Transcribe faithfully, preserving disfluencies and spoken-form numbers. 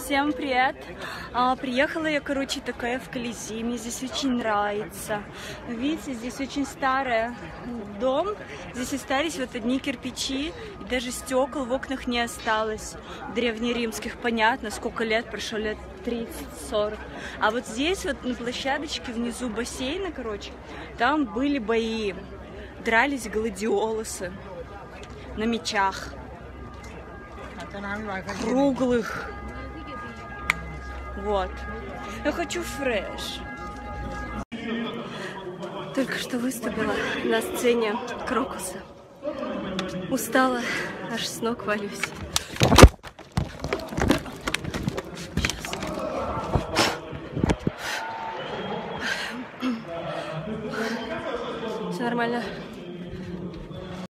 Всем привет! А, приехала я, короче, такая в Колизей. Мне здесь очень нравится. Видите, здесь очень старый дом. Здесь остались вот одни кирпичи. И даже стекол в окнах не осталось. Древнеримских, понятно, сколько лет прошло, лет тридцать-сорок. А вот здесь вот на площадочке внизу бассейна, короче, там были бои. Дрались гладиолусы на мечах. Круглых. Вот. Я хочу фреш. Только что выступила на сцене Крокуса. Устала, аж с ног валюсь.